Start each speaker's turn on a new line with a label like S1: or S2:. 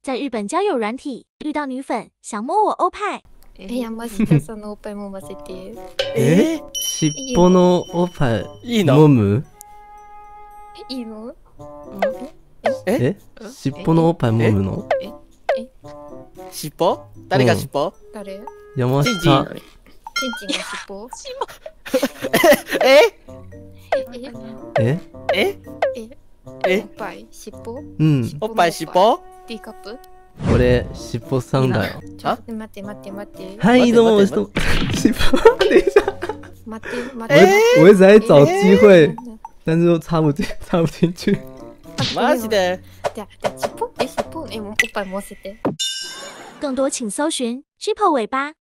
S1: 在日本交友软体遇到女粉想摸我欧派，
S2: 山下さんのおっぱい揉ませて。
S3: 尻尾のおっぱい
S4: いいの
S3: 揉む？
S2: いいの？
S3: 尻尾のおっぱい揉むの？
S4: 尻尾？誰が尻尾？
S2: 誰？
S3: 山
S4: チンチン。
S2: チ
S3: 下。
S2: ンチンが尻尾？
S4: え
S3: え
S2: おっぱい尻尾？
S3: うん。
S4: おっぱい尻尾？
S2: ティーカップ？
S3: 俺、尻尾さんだよ。
S4: 啊？
S2: 待って待って待って。
S3: 嗨，どうも，我是东尻尾。等一下，
S2: 待って待って。
S3: 我一直在找机会，但是又插不进去。
S4: マジで？
S2: じゃあ尻尾？尻尾？おっぱい揉ませて。
S1: 更多请搜寻 Triple 尾巴。